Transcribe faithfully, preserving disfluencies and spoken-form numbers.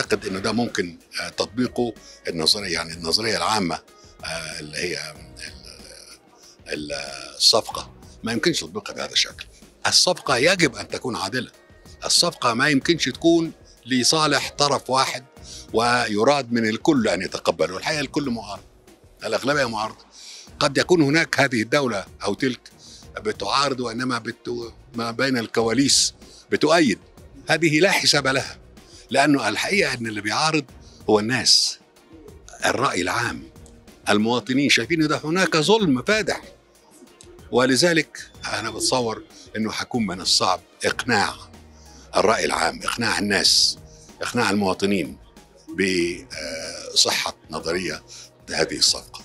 اعتقد انه ده ممكن تطبيقه النظريه، يعني النظريه العامه اللي هي الصفقه ما يمكنش تطبيقها بهذا الشكل. الصفقه يجب ان تكون عادله. الصفقه ما يمكنش تكون لصالح طرف واحد ويراد من الكل ان يتقبله. الحقيقه الكل معارض، الاغلبيه معارضه. قد يكون هناك هذه الدوله او تلك بتعارض وانما بت... ما بين الكواليس بتؤيد. هذه لا حساب لها، لانه الحقيقه ان اللي بيعارض هو الناس، الراي العام، المواطنين شايفين ان هناك ظلم فادح، ولذلك انا بتصور انه حيكون من الصعب اقناع الراي العام، اقناع الناس، اقناع المواطنين بصحه نظريه هذه الصفقه.